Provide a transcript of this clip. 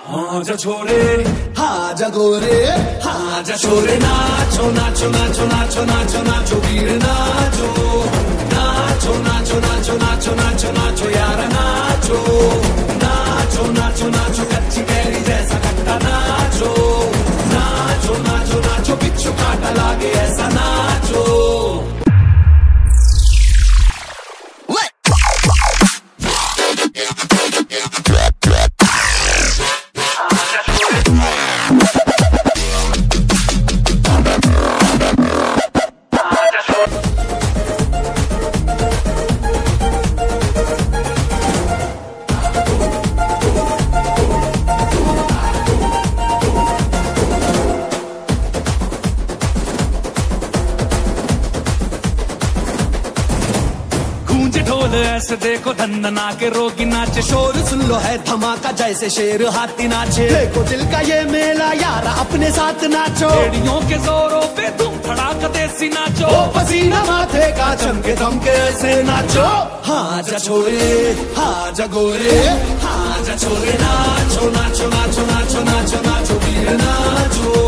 हाँ जा छोरे, हाँ जा गोरे, हाँ जा छोरे, नाचो नाचो नाचो नाचो नाचो नाचो वीर नाचो, नाचो नाचो नाचो नाचो नाचो नाचो यार नाचो, नाचो नाचो नाचो कच्ची कैरी जैसा खट्टा नाचो, नाचो नाचो नाचो बिच्छू काटा लागे ऐसा नाचो। ढोल ऐसे देखो धन्ना के रोगी नाचे, शोर सुन लो है धमाका जैसे शेर हाथी नाचे, देखो दिल का ये मेला यार अपने साथ नाचो, एड़ियों के जोरों पे तुम धड़ाका देसी नाचो, ओ पसीना माथे का चमके दमके ऐसे नाचो। हाँ जा छोरे, हाँ जा गोरे, हाँ जा छोरे, नाचो नाचो नाचो नाचो नाचो नाचो वीर नाचो।